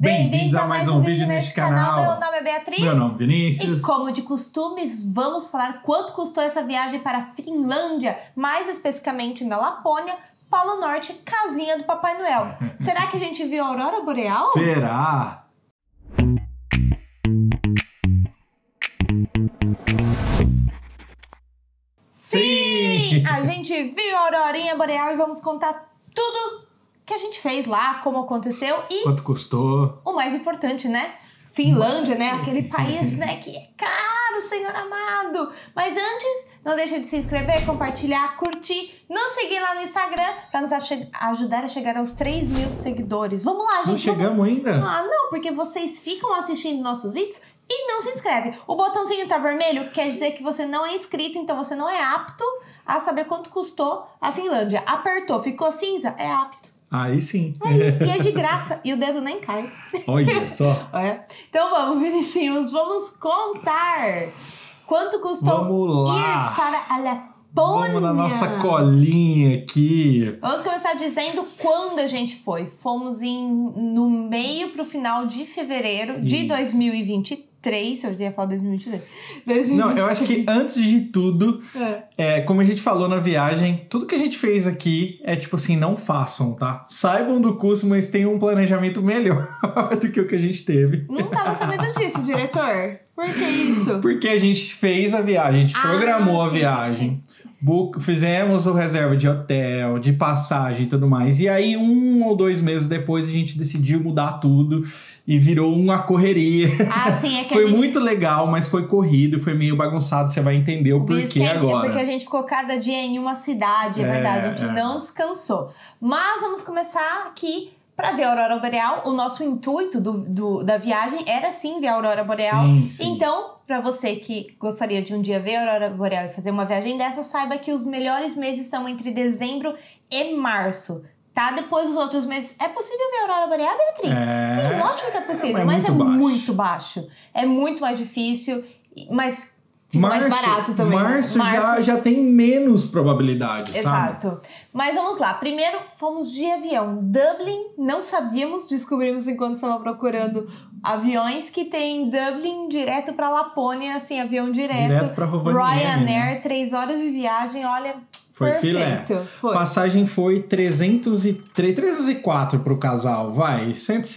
Bem-vindos a mais um vídeo neste canal. Meu nome é Beatriz. Meu nome é Vinícius. E como de costumes, vamos falar quanto custou essa viagem para a Finlândia, mais especificamente na Lapônia, Polo Norte, casinha do Papai Noel. Será que a gente viu a aurora boreal? Será? Sim! A gente viu a aurorinha boreal e vamos contar tudo que a gente fez lá, como aconteceu e... Quanto custou? O mais importante, né? Finlândia, né? Aquele país, né? Que é caro, Senhor amado. Mas antes, não deixa de se inscrever, compartilhar, curtir, nos seguir lá no Instagram pra nos ajudar a chegar aos 3.000 seguidores. Vamos lá, gente. Não chegamos ainda? Ah, não, porque vocês ficam assistindo nossos vídeos e não se inscrevem. O botãozinho tá vermelho, quer dizer que você não é inscrito, então você não é apto a saber quanto custou a Finlândia. Apertou, ficou cinza, é apto. Aí sim. Aí, e é de graça. E o dedo nem cai. Olha só. É. Então vamos, Vinicinhos. Vamos contar quanto custou vamos lá. Ir para a Lapônia. Vamos na nossa colinha aqui. Vamos começar dizendo quando a gente foi. Fomos no meio pro final de fevereiro de 2023. Eu já ia falar 2022. Não, eu acho que antes de tudo, como a gente falou na viagem, tudo que a gente fez aqui é tipo assim, não façam, tá? Saibam do custo, mas tenham um planejamento melhor do que o que a gente teve. Não tava sabendo disso, diretor. Por que isso? Porque a gente fez a viagem, a gente programou a viagem. Sim. Fizemos o reserva de hotel, de passagem e tudo mais. E aí, 1 ou 2 meses depois, a gente decidiu mudar tudo e virou uma correria. Ah, sim, é que foi muito legal, mas foi corrido, foi meio bagunçado. Você vai entender o porquê agora. É porque a gente ficou cada dia em uma cidade, é verdade. A gente não descansou. Mas vamos começar aqui. Para ver a aurora boreal, o nosso intuito da viagem era sim ver a aurora boreal. Sim, sim. Então, para você que gostaria de um dia ver a aurora boreal e fazer uma viagem dessa, saiba que os melhores meses são entre dezembro e março, tá? Depois dos outros meses, é possível ver a aurora boreal, Beatriz? Sim, lógico que é possível, mas é muito baixo. É muito mais difícil, mas... Fica mais barato também. Março já tem menos probabilidade, Exato. sabe? Mas vamos lá. Primeiro, fomos de avião. Dublin, não sabíamos, descobrimos enquanto estava procurando aviões que tem Dublin direto para Lapônia, assim, avião direto para Rovaniemi. Ryanair, 3 horas de viagem, olha... Foi perfeito. Filé. Foi. Passagem foi 304 pro casal, vai.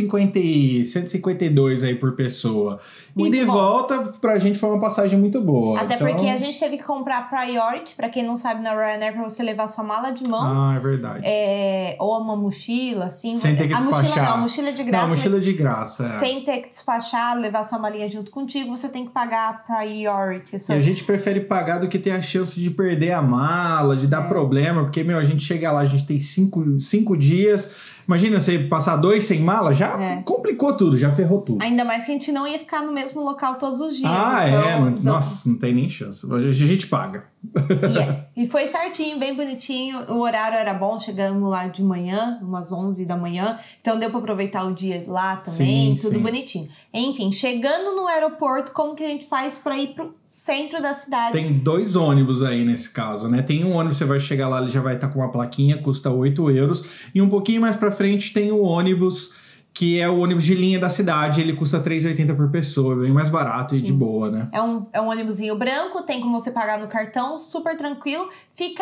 152 aí por pessoa. Muito e de bom. Volta, pra gente foi uma passagem muito boa. Até porque a gente teve que comprar Priority, pra quem não sabe, na Ryanair, pra você levar sua mala de mão. Ah, é verdade. Ou uma mochila, assim. Sem ter que despachar. Mochila não, a mochila é de graça. Não, mochila de graça, Sem ter que despachar, levar sua malinha junto contigo, você tem que pagar Priority. E a gente prefere pagar do que ter a chance de perder a mala, de dar problema, porque, a gente chega lá, a gente tem 5 dias... Imagina, você passar 2 sem mala, já complicou tudo, já ferrou tudo. Ainda mais que a gente não ia ficar no mesmo local todos os dias. Nossa, não tem nem chance. A gente paga. E foi certinho, bem bonitinho. O horário era bom, chegamos lá de manhã, umas 11 da manhã. Então deu pra aproveitar o dia lá também, tudo bonitinho. Enfim, chegando no aeroporto, como que a gente faz pra ir pro centro da cidade? Tem 2 ônibus aí nesse caso, né? Tem um ônibus, você vai chegar lá, ele já vai estar com uma plaquinha, custa 8 euros. E um pouquinho mais pra frente tem o ônibus, que é o ônibus de linha da cidade, ele custa 3,80 por pessoa, bem mais barato e de boa, né? É um ônibusinho branco, tem como você pagar no cartão, super tranquilo, fica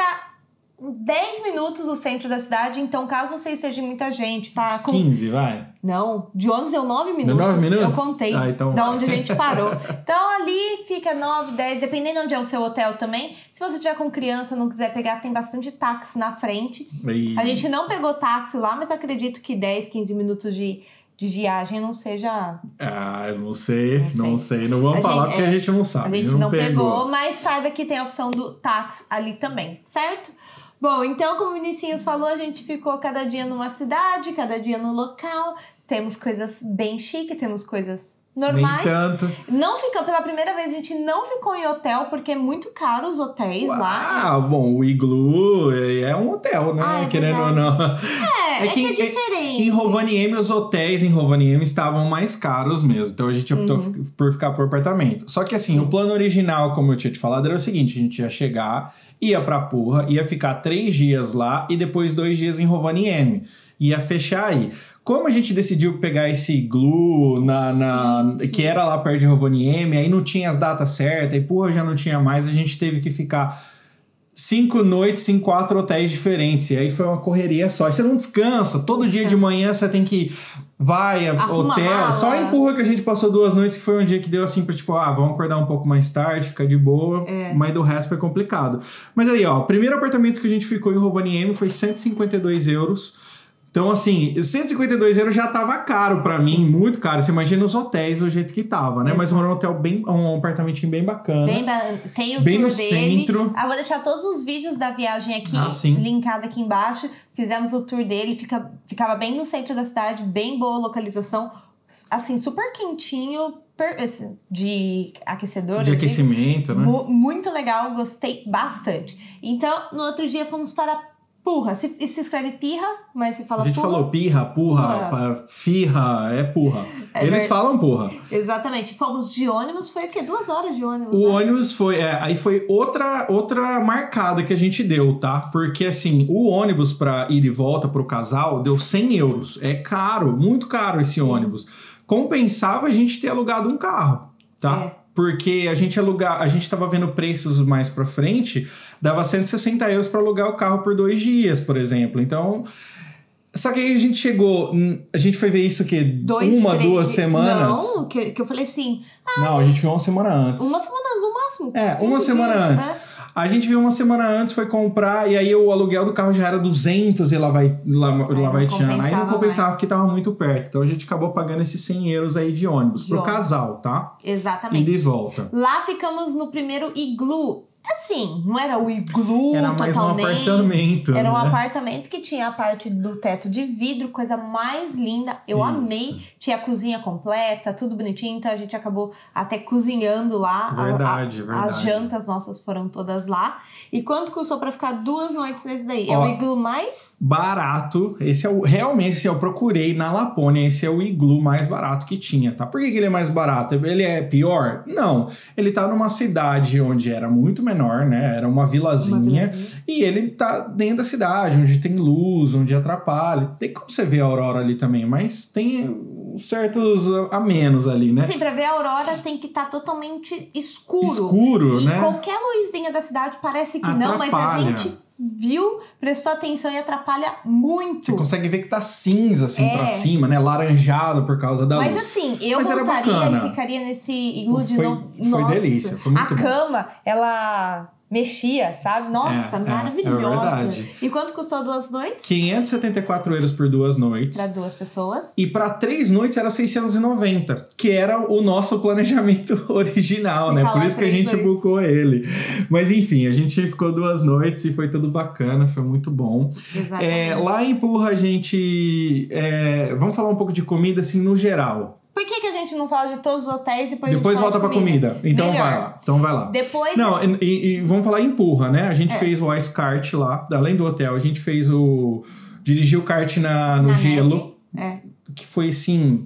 10 minutos do centro da cidade, então caso você esteja muita gente, tá? 15, vai? Não, de ônibus deu 9 minutos. Deu 9 minutos? Eu contei, então da onde a gente parou. Então ali fica 9, 10, dependendo de onde é o seu hotel também. Se você tiver com criança, não quiser pegar, tem bastante táxi na frente. Isso. A gente não pegou táxi lá, mas acredito que 10, 15 minutos de viagem não seja... eu não sei. Não vamos falar porque a gente não sabe. A gente não pegou, mas saiba que tem a opção do táxi ali também, certo? Bom, então, como o Vinicinhos falou, a gente ficou cada dia numa cidade, cada dia no local. Temos coisas bem chiques, temos coisas normais. Nem tanto. Não ficamos, pela primeira vez, a gente não ficou em hotel, porque é muito caro os hotéis lá. Ah, bom, o Iglu é um hotel, né? Querendo ou não. É que é diferente. Em Rovaniemi, os hotéis em Rovaniemi estavam mais caros mesmo. Então a gente optou por ficar por apartamento. Só que assim, o plano original, como eu tinha te falado, era o seguinte: a gente ia chegar, ia pra Porra, ia ficar 3 dias lá e depois 2 dias em Rovaniemi. Ia fechar aí. Como a gente decidiu pegar esse Igloo que era lá perto de Rovaniemi, aí não tinha as datas certas, e porra, já não tinha mais, a gente teve que ficar 5 noites em 4 hotéis diferentes. E aí foi uma correria só. E você não descansa. Todo dia de manhã você tem que... Arruma hotel. mala. Só empurra que a gente passou 2 noites, que foi um dia que deu assim pra tipo, vamos acordar um pouco mais tarde, ficar de boa. Mas do resto foi complicado. Mas aí, ó, o primeiro apartamento que a gente ficou em Rovaniemi foi 152 euros. Então, assim, 152 euros já tava caro pra mim, muito caro. Você imagina os hotéis do jeito que tava, né? Mas um hotel um apartamentinho bem bacana. Tem o bem tour no dele. Centro. Vou deixar todos os vídeos da viagem aqui, linkado aqui embaixo. Fizemos o tour dele, ficava bem no centro da cidade, bem boa localização. Assim, super quentinho, de aquecedor. De aquecimento, né? Muito legal, gostei bastante. Então, no outro dia fomos para Purra. Se escreve pirra, mas se fala A gente purra. falou pirra, purra, firra, purra. Eles falam purra. Exatamente. Fomos de ônibus, foi o quê? 2 horas de ônibus, O ônibus foi... aí foi outra marcada que a gente deu, tá? Porque, assim, o ônibus pra ir e volta pro casal deu 100 euros. É caro, muito caro esse ônibus. Compensava a gente ter alugado um carro, tá? Porque a gente tava vendo preços mais pra frente, dava 160 euros pra alugar o carro por 2 dias, por exemplo. Então, só que aí a gente foi ver isso o quê? 2 semanas? Não, que eu falei assim... Não, a gente viu uma semana antes. Uma semana no máximo. Uma semana antes. A gente viu uma semana antes, foi comprar, e aí o aluguel do carro já era 200 e lá vai Tiana. Aí não compensava porque tava muito perto. Então a gente acabou pagando esses 100 euros aí de ônibus pro casal, tá? Exatamente. E de volta. Lá ficamos no primeiro Igloo. Assim, não era o Igloo era totalmente. Era mais um apartamento. Era um apartamento que tinha a parte do teto de vidro, coisa mais linda. Eu amei. Tinha a cozinha completa, tudo bonitinho. Então a gente acabou até cozinhando lá. Verdade. As jantas nossas foram todas lá. E quanto custou pra ficar 2 noites nesse daí? É o Igloo mais... barato. Esse é realmente, assim, eu procurei na Lapônia, esse é o Igloo mais barato que tinha, tá? Por que ele é mais barato? Ele é pior? Não. Ele tá numa cidade onde era muito menor, né? Era uma vilazinha. E ele tá dentro da cidade, onde tem luz, onde atrapalha. Tem como você ver a aurora ali também, mas tem certos a menos ali, né? Sim, pra ver a aurora tem que estar totalmente escuro. Escuro, e né? Qualquer luzinha da cidade parece que atrapalha. Não, mas a gente viu, prestou atenção e atrapalha muito. Você consegue ver que tá cinza, assim, pra cima, né? Laranjado por causa da luz. Mas assim, eu voltaria e ficaria nesse Igloo de novo. Foi delícia, foi muito bom. A cama, ela... mexia, sabe? Nossa, maravilhosa. É verdade. E quanto custou 2 noites? 574 euros por 2 noites. Para 2 pessoas. E para 3 noites era 690, que era o nosso planejamento original, né? Por isso que a gente bucou ele. Mas enfim, a gente ficou 2 noites e foi tudo bacana, foi muito bom. Exatamente. Lá em Purra a gente... vamos falar um pouco de comida, assim, no geral. Por que a gente não fala de todos os hotéis e depois volta pra comida? Então vai lá. Depois... Não, e vamos falar em Purra, né? A gente fez o ice kart lá, além do hotel, a gente fez dirigiu o kart no gelo. Que foi assim...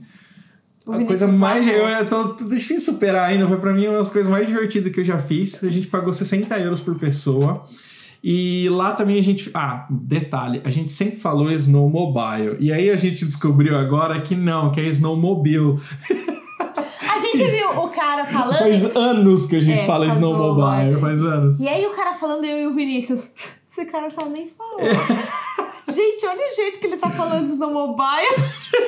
A coisa mais... Eu tô difícil superar ainda. Foi pra mim uma das coisas mais divertidas que eu já fiz. A gente pagou 60 euros por pessoa. E lá também a gente... detalhe. A gente sempre falou Snowmobile. E aí a gente descobriu agora que não, que é Snowmobile. A gente viu o cara falando... Faz anos que a gente fala Snowmobile. Faz anos. E aí o cara falando, eu e o Vinícius... Esse cara só nem falar. Gente, olha o jeito que ele tá falando Snowmobile.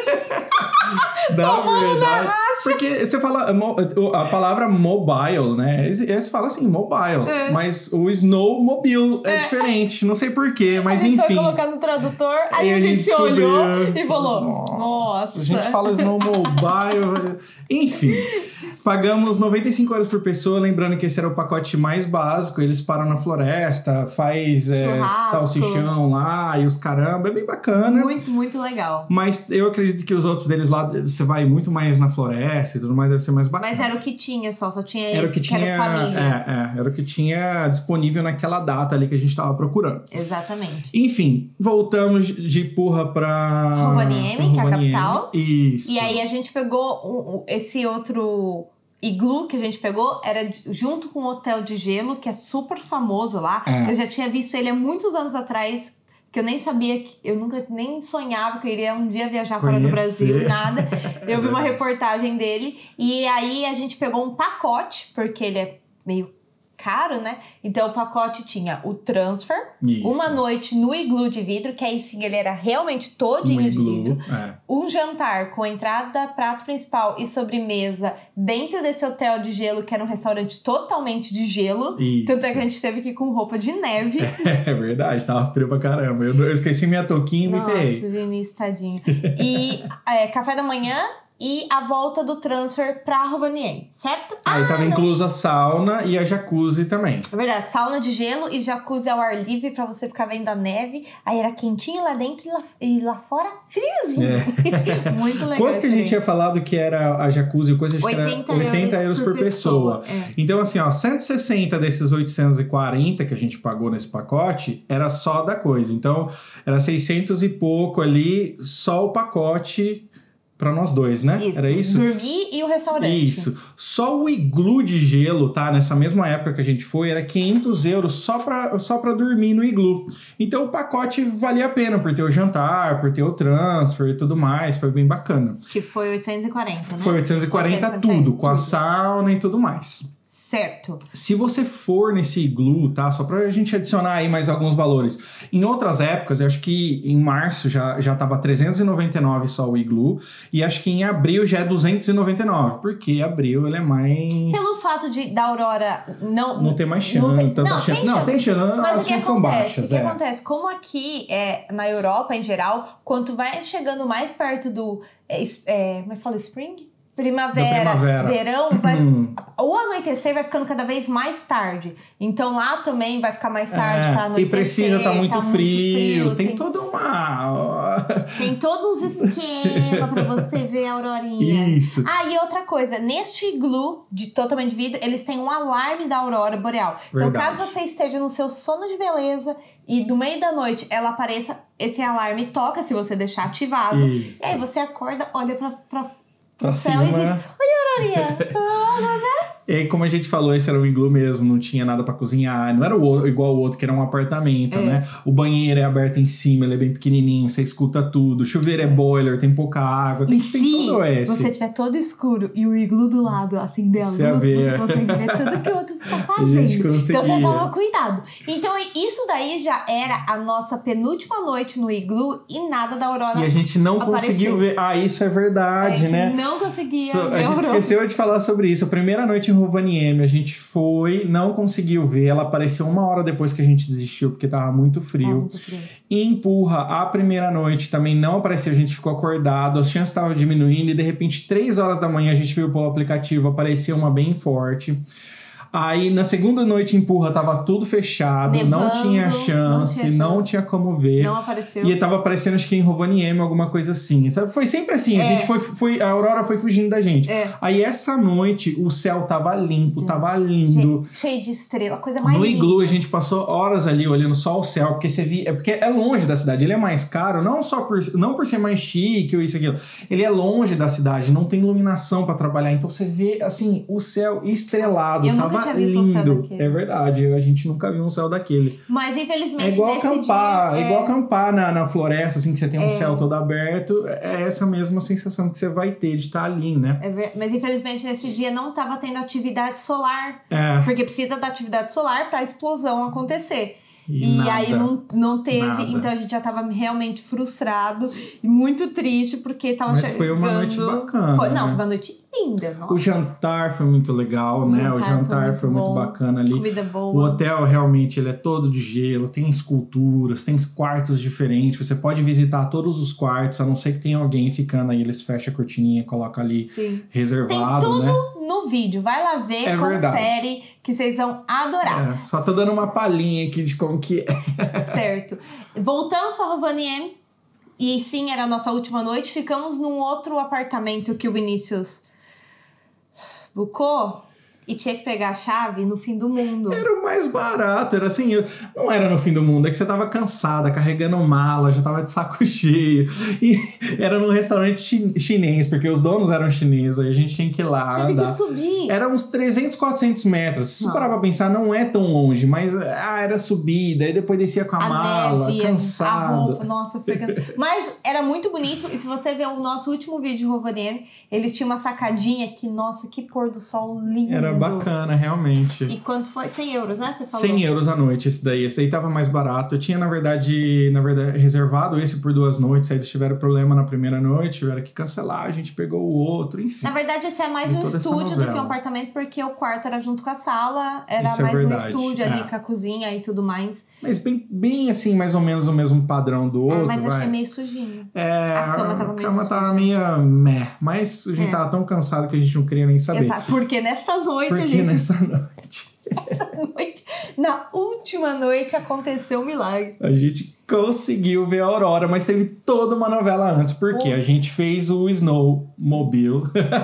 Tomamos na racha. Porque você fala a palavra mobile, né? Você fala assim, mobile. Mas o snowmobile é diferente. Não sei porquê, mas enfim. A gente foi colocar no tradutor, aí a gente olhou e falou, nossa. A gente fala snowmobile. Enfim. Pagamos 95 euros por pessoa, lembrando que esse era o pacote mais básico. Eles param na floresta, faz salsichão lá e os caramba, é bem bacana. Muito, muito legal. Mas eu acredito que os outros deles lá, você vai muito mais na floresta e tudo mais, deve ser mais bacana. Mas era o que tinha só tinha era esse, o que tinha, era família. Era o que tinha disponível naquela data ali que a gente tava procurando. Exatamente. Enfim, voltamos de Purra pra... Rovaniemi, que é a capital. Isso. E aí a gente pegou esse outro... Igloo que a gente pegou era junto com o Hotel de Gelo, que é super famoso lá. Eu já tinha visto ele há muitos anos atrás. que eu nem sabia, eu nunca nem sonhava que eu iria um dia viajar fora do Brasil, nada. Eu vi uma reportagem dele e aí a gente pegou um pacote, porque ele é meio caro, né? Então o pacote tinha o transfer, uma noite no iglu de vidro, que aí sim ele era realmente todinho de vidro. Um jantar com entrada, prato principal e sobremesa dentro desse hotel de gelo, que era um restaurante totalmente de gelo. Tanto é que a gente teve que ir com roupa de neve. É verdade, tava frio pra caramba. Eu esqueci minha touquinha e me ferrei. Nossa, Vinícius, tadinho. E café da manhã e a volta do transfer pra Rovaniemi, certo? Aí tava incluso a sauna e a jacuzzi também. É verdade, sauna de gelo e jacuzzi ao ar livre pra você ficar vendo a neve. Aí era quentinho lá dentro e lá fora friozinho. Muito legal. Quanto que a gente tinha falado que era a jacuzzi? Coisa de 80 euros por pessoa. Então assim, ó, 160 desses 840 que a gente pagou nesse pacote era só da coisa. Então era 600 e pouco ali, só o pacote pra nós dois, né? Isso. Era isso? Dormir e o restaurante. Isso. Só o iglu de gelo, tá? Nessa mesma época que a gente foi, era 500 euros só pra dormir no iglu. Então o pacote valia a pena, por ter o jantar, por ter o transfer e tudo mais. Foi bem bacana. Que foi 840, né? Foi 840 tudo, com a sauna e tudo mais. Certo. Se você for nesse iglu, tá? Só pra gente adicionar aí mais alguns valores. Em outras épocas, eu acho que em março já tava 399 só o iglu. E acho que em abril já é 299. Porque abril ele é mais... Pelo fato da Aurora não ter mais chance. Tem chance. Mas as chances são baixas. O que acontece? Como aqui, na Europa em geral, quando vai chegando mais perto do... como é que fala? Spring? Primavera, verão, o anoitecer vai ficando cada vez mais tarde. Então lá também vai ficar mais tarde pra anoitecer. E precisa estar muito frio. Tem todo uma... Tem todos os esquemas pra você ver a aurorinha. Isso. E outra coisa. Neste iglu, totalmente de vidro, eles têm um alarme da aurora boreal. Verdade. Então caso você esteja no seu sono de beleza e no meio da noite ela apareça, esse alarme toca se você deixar ativado. Isso. E aí você acorda, olha pro céu céu e diz: oi, aurorinha, né? E aí, como a gente falou, esse era um iglu mesmo, não tinha nada pra cozinhar. Não era igual o outro, que era um apartamento, né? O banheiro é aberto em cima, ele é bem pequenininho, você escuta tudo. O chuveiro é boiler, tem pouca água, tem tudo esse. Se você tiver todo escuro e o iglu do lado, assim, a luz, você consegue ver tudo que o outro tá fazendo. Então você toma cuidado. Então isso daí já era a nossa penúltima noite no iglu e nada da aurora. E a gente não conseguiu ver. Isso é verdade, né? Não conseguia ver a gente esqueceu de falar sobre isso. A primeira noite em Rovaniemi, a gente foi, não conseguiu ver. Ela apareceu 1 hora depois que a gente desistiu, porque tava muito frio. E em Purra, a primeira noite também não apareceu, a gente ficou acordado, as chances estavam diminuindo e de repente 3 horas da manhã a gente viu pelo aplicativo, apareceu uma bem forte. Aí na segunda noite em Purra tava tudo fechado, nevando, não tinha chance, não tinha como ver. Não apareceu. E tava aparecendo, acho que em Rovaniemi, alguma coisa assim. Sabe? Foi sempre assim, a gente a aurora foi fugindo da gente. Aí essa noite o céu tava limpo, tava lindo. Gente, cheio de estrela, coisa mais linda. No iglu a gente passou horas ali olhando só o céu, porque você via, porque é longe da cidade, ele é mais caro, não por ser mais chique ou isso aquilo. Ele é longe da cidade, não tem iluminação pra trabalhar, então você vê assim o céu estrelado, tava lindo. É verdade, a gente nunca viu um céu daquele. Mas infelizmente é igual acampar na floresta, assim, que você tem um céu todo aberto. É essa mesma sensação que você vai ter de estar ali, né? Mas infelizmente nesse dia não tava tendo atividade solar. Porque precisa da atividade solar pra explosão acontecer. E aí não teve, então a gente já tava realmente frustrado e muito triste, porque tava chegando... Mas foi uma noite bacana. Foi uma noite linda, nossa. O jantar foi muito legal, né? O jantar foi muito bacana ali. Comida boa. O hotel, realmente, ele é todo de gelo, tem esculturas, tem quartos diferentes. Você pode visitar todos os quartos, a não ser que tenha alguém ficando aí, eles fecham a cortininha, colocam ali reservado, tem tudo, né? No vídeo. Vai lá ver, confere, verdade. Que vocês vão adorar. Só tô dando uma palhinha aqui de como que é. Certo. Voltamos para Rovaniemi. E sim, era a nossa última noite. Ficamos num outro apartamento que o Vinícius bucou. e tinha que pegar a chave no fim do mundo. Era o mais barato, era assim, não era no fim do mundo, é que você tava cansada, carregando mala, já tava de saco cheio. E era num restaurante chinês, porque os donos eram chineses, aí a gente tinha que ir lá Teve andar. que subir. Era uns 300, 400 metros. Se parar pra pensar, não é tão longe, mas era subida, aí depois descia com a mala, neve, cansado. a roupa, nossa, foi cansado. Mas era muito bonito, e se você ver o nosso último vídeo de Rovaniemi, eles tinham uma sacadinha que, nossa, que pôr do sol lindo. Era bacana, realmente. E quanto foi? 100 euros, né? Você falou? 100 euros a noite esse daí tava mais barato. Eu tinha, na verdade, reservado esse por 2 noites, aí eles tiveram problema na primeira noite, tiveram que cancelar, a gente pegou o outro, enfim. Na verdade, esse é mais um estúdio do que um apartamento, porque o quarto era junto com a sala, era Isso mais é um verdade, estúdio ali com a cozinha e tudo mais. Mas bem assim, mais ou menos o mesmo padrão do outro. Mas achei meio sujinho. A cama tava meio meh. Mas a gente tava tão cansado que a gente não queria nem saber. Exato. Porque nessa noite Essa noite, na última noite, aconteceu um milagre. A gente conseguiu ver a aurora, mas teve toda uma novela antes, porque a gente fez o Snowmobile.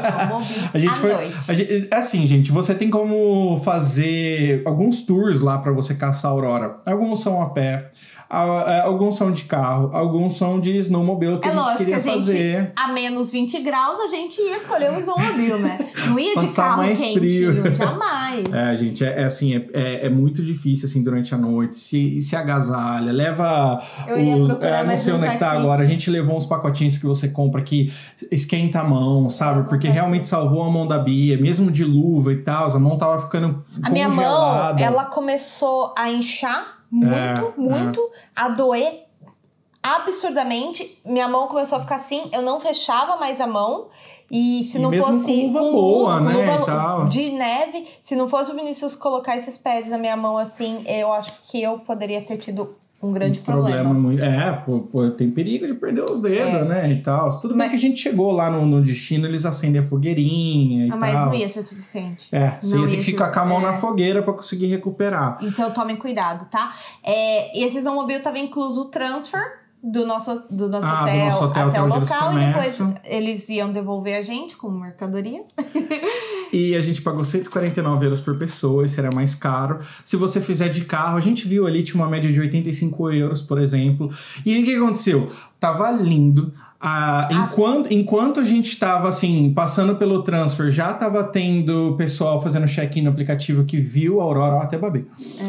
Noite. Assim, gente, você tem como fazer alguns tours lá pra você caçar a aurora. Alguns são a pé, alguns são de carro, alguns são de snowmobile que a gente queria fazer. A menos 20 graus, a gente ia escolher o snowmobile, né? Não ia de carro mais quentinho, frio. jamais. Gente, é muito difícil, assim, durante a noite. Se agasalha, leva... não sei onde é que tá agora. A gente levou uns pacotinhos que você compra que esquenta a mão, sabe? Porque realmente salvou a mão da Bia, mesmo de luva e tal. A mão tava ficando congelada. A minha mão, ela começou a inchar muito, a doer absurdamente. Minha mão começou a ficar assim, eu não fechava mais a mão. E se não fosse com luva boa, né, e tal. De neve, se não fosse o Vinícius colocar esses pads na minha mão assim, eu acho que eu poderia ter tido um grande problema. Muito, tem perigo de perder os dedos, né, e tal. Tudo bem que a gente chegou lá no destino, eles acendem a fogueirinha e tal. Mas não ia ser suficiente. Você ia ter que ficar com a mão na fogueira pra conseguir recuperar. Então tomem cuidado, tá? E esse snowmobile tava incluso o transfer do nosso hotel até o local, e depois eles iam devolver a gente com mercadorias. E a gente pagou 149 euros por pessoa, esse era mais caro. Se você fizer de carro, a gente viu ali, tinha uma média de 85 euros, por exemplo. E o que aconteceu? Tava lindo. Enquanto a gente tava, assim, passando pelo transfer, já tava tendo pessoal fazendo check-in no aplicativo que viu a aurora, até babei.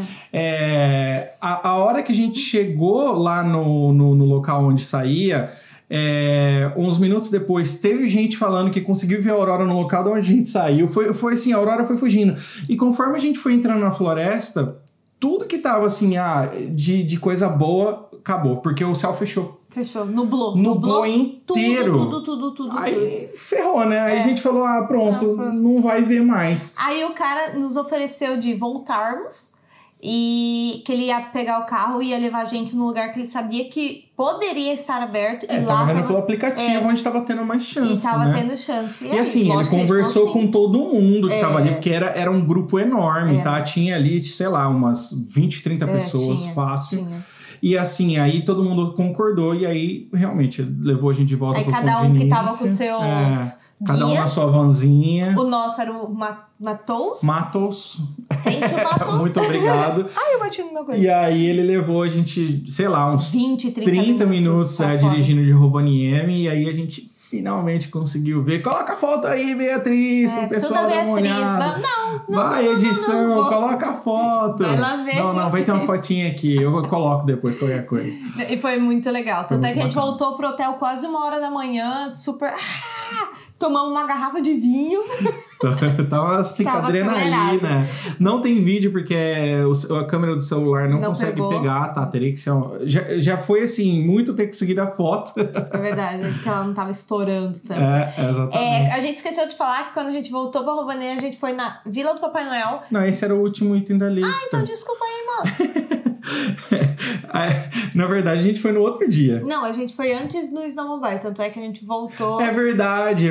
A hora que a gente chegou lá no local onde saía, uns minutos depois, teve gente falando que conseguiu ver a aurora no local de onde a gente saiu. Foi assim, a aurora foi fugindo. E conforme a gente foi entrando na floresta, tudo que tava, assim, de coisa boa, acabou. Porque o céu fechou. Fechou. Nublou inteiro. Tudo. Aí ferrou, né? Aí a gente falou, pronto, não vai ver mais. Aí o cara nos ofereceu de voltarmos e que ele ia pegar o carro e ia levar a gente num lugar que ele sabia que poderia estar aberto. E lá tava vendo pelo aplicativo onde tava tendo mais chance, E tava tendo chance. E assim, ele conversou com todo mundo que tava ali, porque era um grupo enorme, tá? Tinha ali, sei lá, umas 20, 30 pessoas, fácil. Tinha. E assim, aí todo mundo concordou e aí realmente levou a gente de volta pro ponto de início. Aí cada um que tava com seus guias. Cada um na sua vanzinha. O nosso era o Matos. Thank you, Matos. Muito obrigado. Eu bati no meu coelho. E aí ele levou a gente, sei lá, uns 20, 30 minutos dirigindo de Rovaniemi. E aí a gente finalmente conseguiu ver. Coloca a foto aí, Beatriz, pro pessoal dar uma olhada. Vai, edição, coloca a foto. Vai lá ver. Não, vai ter uma fotinha aqui. Eu coloco depois qualquer coisa. E foi muito legal. Tanto é que a gente voltou pro hotel quase 1h da manhã, super... Tomamos uma garrafa de vinho. Tava assim, com adrenalina. Não tem vídeo porque a câmera do celular não consegue pegar, tá? Teria que ser já foi assim, muito ter conseguido a foto. É verdade, porque ela não tava estourando tanto. Exatamente. A gente esqueceu de falar que quando a gente voltou pra Rovaniemi, a gente foi na Vila do Papai Noel. Não, esse era o último item da lista. Então desculpa aí, moça. Na verdade, a gente foi no outro dia. Não, a gente foi antes no Snowmobile, tanto é que a gente voltou. É verdade.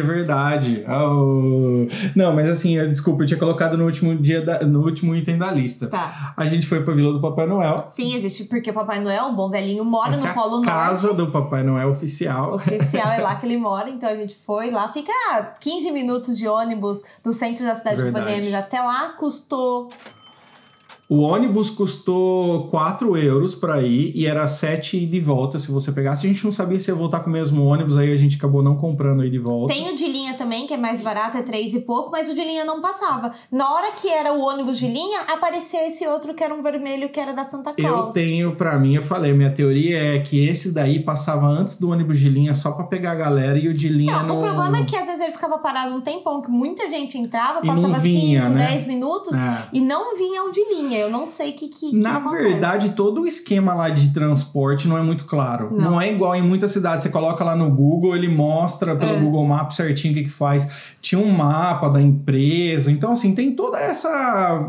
Oh. Não, mas assim, desculpa, eu tinha colocado no último no último item da lista. Tá. A gente foi pra Vila do Papai Noel. Sim, existe, porque o Papai Noel, o bom velhinho, mora Essa no Polo Norte. É a casa do Papai Noel oficial. Oficial, é lá que ele mora, então a gente foi lá. Fica 15 minutos de ônibus do centro da cidade de Ipanema até lá, custou... O ônibus custou 4 euros pra ir e era 7 de volta se você pegasse. A gente não sabia se ia voltar com o mesmo ônibus, aí a gente acabou não comprando aí de volta. Tem o de linha também, que é mais barato, é 3 e pouco, mas o de linha não passava. Na hora que era o ônibus de linha, aparecia esse outro que era um vermelho, que era da Santa Claus. Eu tenho pra mim, eu falei, minha teoria é que esse daí passava antes do ônibus de linha só pra pegar a galera e o de linha não. O problema é que às vezes ele ficava parado um tempão, que muita gente entrava, e passava 5, né? 10 minutos e não vinha o de linha. Eu não sei o que na verdade, todo o esquema lá de transporte não é muito claro. Não é igual em muitas cidades. Você coloca lá no Google, ele mostra pelo Google Maps certinho o que faz. Tinha um mapa da empresa. Então, assim, tem toda essa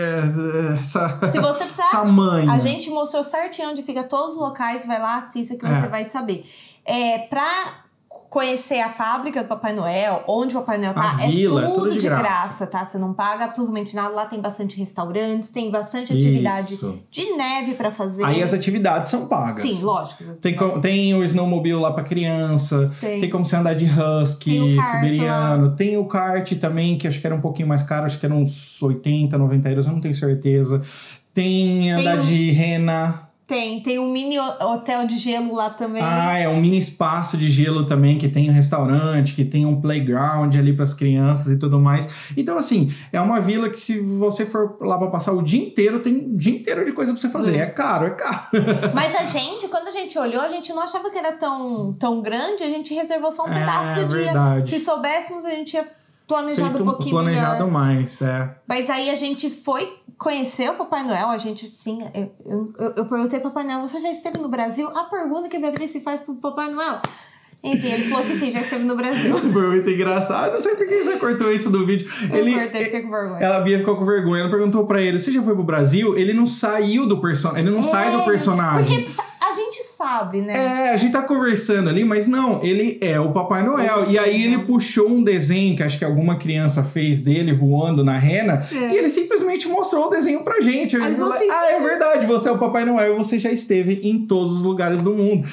se você precisar, essa manha. A gente mostrou certinho onde fica todos os locais. Vai lá, assista que você vai saber. Pra conhecer a fábrica do Papai Noel, onde o Papai Noel tá, vila, tudo de graça, tá? Você não paga absolutamente nada. Lá tem bastante restaurantes, tem bastante atividade de neve pra fazer. Aí as atividades são pagas. Sim, lógico. Tem o snowmobile lá pra criança, tem como você andar de husky, siberiano, tem o kart também, que acho que era um pouquinho mais caro, acho que era uns 80, 90 euros, eu não tenho certeza. Tem andar de rena. Tem um mini hotel de gelo lá também. É um mini espaço de gelo também, que tem um restaurante, que tem um playground ali para as crianças e tudo mais. Então, assim, é uma vila que se você for lá para passar o dia inteiro, tem um dia inteiro de coisa para você fazer. É caro. Mas quando a gente olhou, a gente não achava que era tão grande, a gente reservou só um pedaço do verdade. Dia. Se soubéssemos, a gente ia planejado um pouquinho planejado melhor. Mais, Mas aí a gente foi conhecer o Papai Noel, a gente, sim, eu perguntei pro Papai Noel, você já esteve no Brasil? A pergunta que a Beatriz se faz pro Papai Noel. Enfim, ele falou que sim, já esteve no Brasil. Foi muito engraçado, não sei por que você cortou isso do vídeo. Cortei, fiquei com vergonha. A Bia ficou com vergonha, ela perguntou pra ele, você já foi pro Brasil? Ele não saiu do personagem, ele não sai do personagem. Porque a gente sabe, né? A gente tá conversando ali, mas não, ele é o Papai Noel. E aí ele puxou um desenho que acho que alguma criança fez dele voando na rena, e ele simplesmente mostrou o desenho pra gente. Ele falou, é verdade, você é o Papai Noel e você já esteve em todos os lugares do mundo.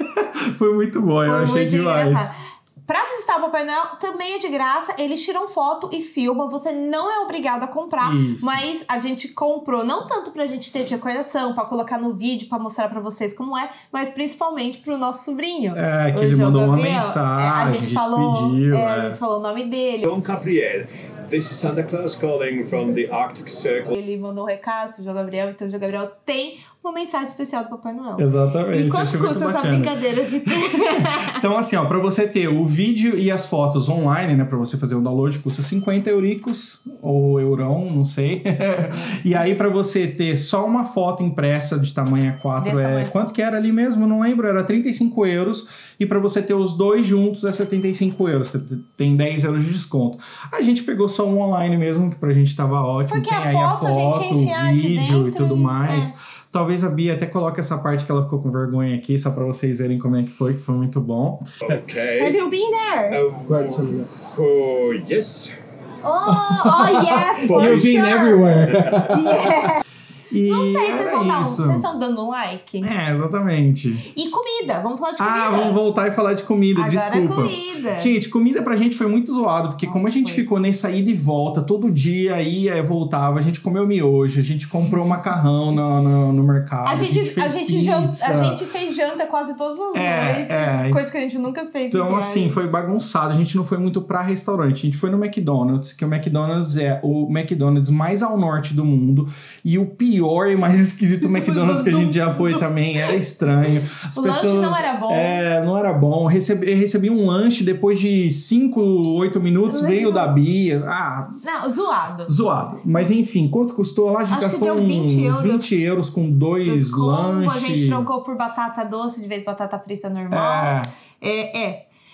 Foi muito bom, eu achei demais. Engraçado. Pra visitar o Papai Noel também é de graça, eles tiram foto e filmam, você não é obrigado a comprar, mas a gente comprou, não tanto pra gente ter de recordação, pra colocar no vídeo, pra mostrar pra vocês como é, mas principalmente pro nosso sobrinho. Que ele mandou uma mensagem, a gente falou, pediu. A gente falou o nome dele. João Gabriel, this is Santa Claus calling from the Arctic Circle. Ele mandou um recado pro João Gabriel, então o João Gabriel tem uma mensagem especial do Papai Noel. Exatamente. E quanto custa essa brincadeira de ter? Então, assim, ó, pra você ter o vídeo e as fotos online, né, pra você fazer o download, custa 50 euricos, ou eurão, não sei. E aí, pra você ter só uma foto impressa de tamanho A4, quanto que era ali mesmo? Não lembro, era 35 euros. E pra você ter os dois juntos é 75 euros. Você tem 10 euros de desconto. A gente pegou só um online mesmo, que pra gente tava ótimo. Porque tem aí a gente o vídeo e tudo mais. Talvez a Bia até coloque essa parte que ela ficou com vergonha aqui, só pra vocês verem como é que foi muito bom. Okay. Have you been there? Yes. Oh, yes, for You've been everywhere. Yeah. E não sei, vocês estão dando um like? Exatamente. E comida, vamos falar de comida. Vamos voltar e falar de comida, agora desculpa. Comida. Gente, comida pra gente foi muito zoado, porque como a gente ficou nessa ida e volta, todo dia ia e voltava, a gente comeu miojo, a gente comprou macarrão no mercado. A gente fez janta quase todas as noites, coisas que a gente nunca fez. Então, assim, foi bagunçado, a gente não foi muito pra restaurante, a gente foi no McDonald's, que o McDonald's é o McDonald's mais ao norte do mundo, e o pior e mais esquisito McDonald's que a gente já foi também, era estranho. O lanche não era bom. Não era bom. Recebi um lanche depois de 5, 8 minutos, veio da Bia. Não, zoado. Zoado. Mas enfim, quanto custou lá? A gente gastou uns 20 euros com 2 lanches. A gente trocou por batata doce de vez de batata frita normal.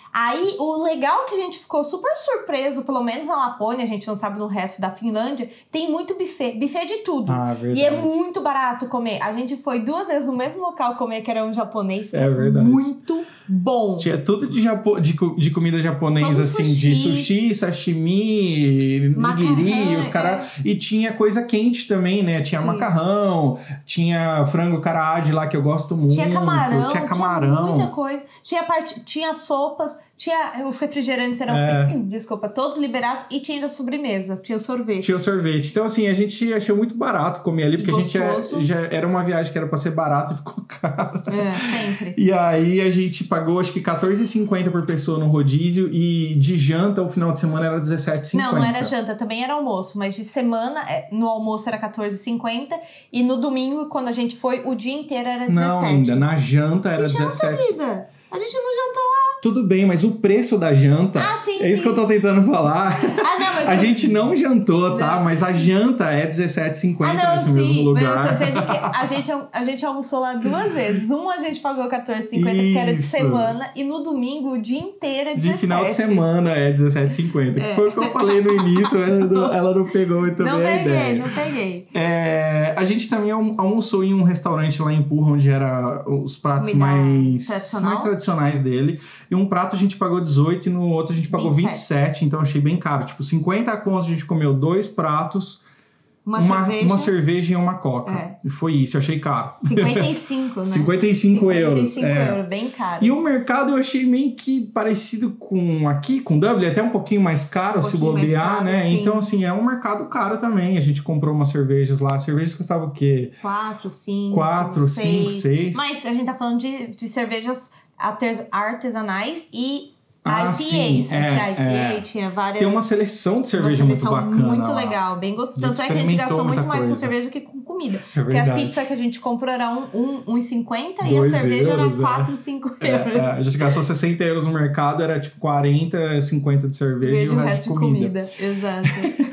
Aí, o legal é que a gente ficou super surpreso, pelo menos na Lapônia, a gente não sabe no resto da Finlândia, tem muito buffet de tudo. Verdade. E é muito barato comer. A gente foi 2 vezes no mesmo local comer, que era um japonês, que É verdade. muito bom. Tinha tudo de comida japonesa, Todos assim, sushis. de sushi, sashimi, nigiri, Macarrão, os caras. E tinha coisa quente também, né? Tinha Sim. macarrão, tinha frango karaage lá, que eu gosto muito. Tinha camarão, tinha muita coisa. Tinha sopas, tinha os refrigerantes eram, desculpa, todos liberados e tinha ainda sobremesa, tinha sorvete. Tinha o sorvete. Então, assim, a gente achou muito barato comer ali, porque a gente já era uma viagem que era pra ser barato e ficou caro. Sempre. E aí a gente pagou, acho que R$14,50 por pessoa no rodízio, e de janta, o final de semana era R$17,50. Não era janta, também era almoço, mas de semana, no almoço era R$14,50 e no domingo, quando a gente foi, o dia inteiro era 17. Não, ainda, na janta era Que 17. janta, vida? A gente não jantou lá. Tudo bem, mas o preço da janta... sim, é isso que eu tô tentando falar. Não, mas a gente não jantou, tá? Não. Mas a janta é R$17,50 nesse mesmo lugar. Mas eu tô dizendo que a gente almoçou lá 2 vezes. Uma a gente pagou R$14,50, que era de Isso. semana, e no domingo, o dia inteiro é 17. De final de semana é R$17,50. Que foi o que eu falei no início, ela não pegou muito bem a ideia. Não peguei. A gente também almoçou em um restaurante lá em Purra, onde era os pratos Comida mais tradicional? tradicionais dele. E um prato a gente pagou 18 e no outro a gente pagou 27, então eu achei bem caro. Tipo, 50 contos a gente comeu 2 pratos, uma cerveja e uma coca. E foi isso, eu achei caro. 55, né? 55 euros. 55 euros, bem caro. E o mercado eu achei meio que parecido com aqui, com Dublin, até um pouquinho mais caro, se bobear, né? Sim. Então, assim, é um mercado caro também. A gente comprou umas cervejas lá. As cervejas custavam o quê? 4, 5, 4, 5, 6. Mas a gente tá falando de cervejas artesanais e IPAs. sim, IPA, tinha várias... Tem uma seleção de cerveja muito bacana. Muito lá. legal, bem gostoso. A gente Tanto é que a gente gastou experimentou muito muita mais com coisa. cerveja do que com comida. É Porque as verdade. pizzas que a gente comprou eram 1,50 e 2 a cerveja euros, era 4, 5 euros. A gente gastou 60 euros no mercado, era tipo 40, 50 de cerveja e o resto de comida. Exato.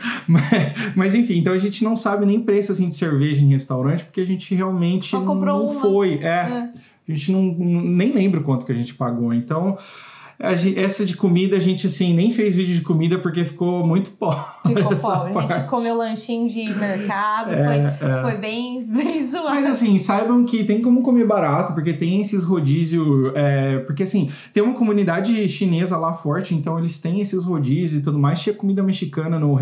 Mas enfim, então a gente não sabe nem preço assim, de cerveja em restaurante, porque a gente realmente Só comprou uma. foi. A gente nem lembra quanto que a gente pagou. Então, essa de comida, a gente assim, nem fez vídeo de comida porque ficou muito pobre. Ficou pobre. A gente comeu lanchinho de mercado, foi bem zoado. Mas assim, saibam que tem como comer barato, porque tem esses rodízios. Porque assim, tem uma comunidade chinesa lá forte, então eles têm esses rodízios e tudo mais. Tinha comida mexicana no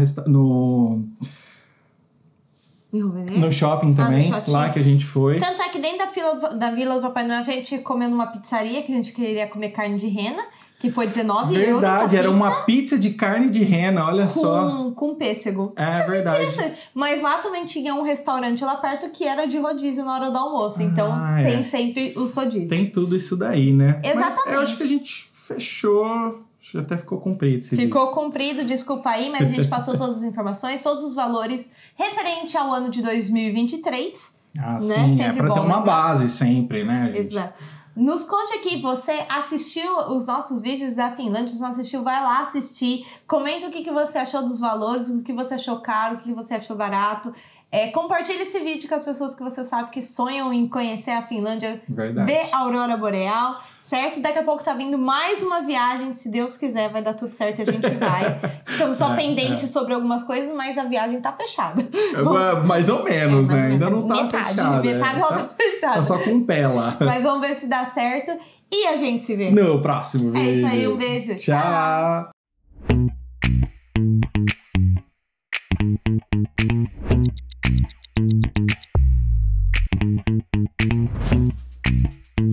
shopping também, lá que a gente foi. Tanto é que dentro da Vila do Papai Noel, a gente comeu numa pizzaria que a gente queria comer carne de rena, que foi 19 euros. Verdade, era uma pizza de carne de rena, olha só. Com pêssego. É verdade. Mas lá também tinha um restaurante lá perto que era de rodízio na hora do almoço. Então tem sempre os rodízios. Tem tudo isso daí, né? Exatamente. Mas eu acho que a gente fechou. Até ficou comprido esse Ficou comprido, desculpa aí, mas a gente passou todas as informações, todos os valores referente ao ano de 2023. Ah, né? sim, Sempre pra bom ter uma lembrar. base sempre, né, gente? Exato. Nos conte aqui, você assistiu os nossos vídeos da Finlândia? Se não assistiu, vai lá assistir. Comenta o que você achou dos valores, o que você achou caro, o que você achou barato. Compartilhe esse vídeo com as pessoas que você sabe que sonham em conhecer a Finlândia. Verdade. Ver a Aurora Boreal, certo? Daqui a pouco tá vindo mais uma viagem. Se Deus quiser, vai dar tudo certo e a gente vai. Estamos só pendentes sobre algumas coisas, mas a viagem tá fechada. Mais ou menos, né? Ainda não tá fechada. Metade ela tá fechada. Tá só com um pé lá. Mas vamos ver se dá certo. E a gente se vê. No próximo vídeo. É isso aí, um beijo. Tchau. Tchau.